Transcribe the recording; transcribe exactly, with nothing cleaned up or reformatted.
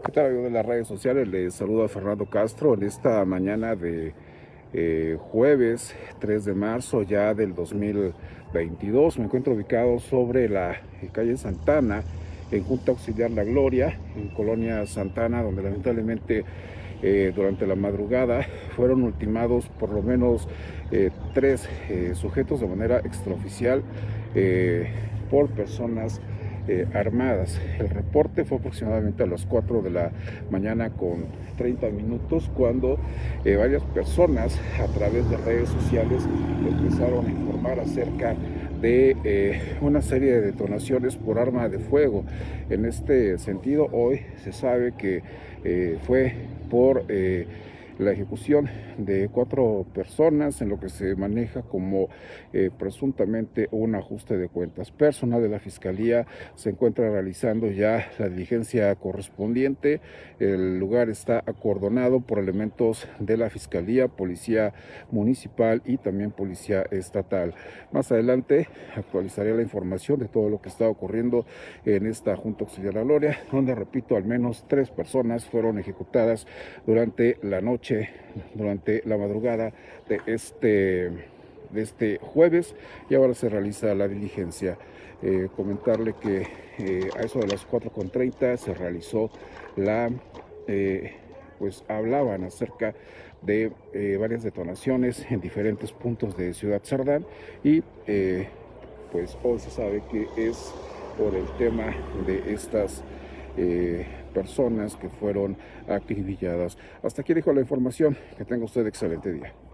¿Qué tal, amigos de las redes sociales? Les saludo a Fernando Castro en esta mañana de eh, jueves tres de marzo ya del dos mil veintidós. Me encuentro ubicado sobre la eh, calle Santana, en Junta Auxiliar La Gloria, en Colonia Santana, donde lamentablemente eh, durante la madrugada fueron ultimados por lo menos eh, tres eh, sujetos de manera extraoficial eh, por personas Eh, armadas. El reporte fue aproximadamente a las cuatro de la mañana con treinta minutos cuando eh, varias personas a través de redes sociales empezaron a informar acerca de eh, una serie de detonaciones por arma de fuego. En este sentido, hoy se sabe que eh, fue por eh, la ejecución de cuatro personas en lo que se maneja como eh, presuntamente un ajuste de cuentas. Personal de la Fiscalía se encuentra realizando ya la diligencia correspondiente. El lugar está acordonado por elementos de la Fiscalía, Policía Municipal y también Policía Estatal. Más adelante actualizaré la información de todo lo que está ocurriendo en esta Junta Auxiliar La Gloria, donde, repito, al menos tres personas fueron ejecutadas durante la noche, durante la madrugada de este, de este jueves, y ahora se realiza la diligencia. Eh, comentarle que eh, a eso de las cuatro con treinta se realizó la, eh, pues hablaban acerca de eh, varias detonaciones en diferentes puntos de Ciudad Cerdán, y eh, pues hoy se sabe que es por el tema de estas eh, personas que fueron acribilladas. Hasta aquí dejo la información. Que tenga usted excelente día.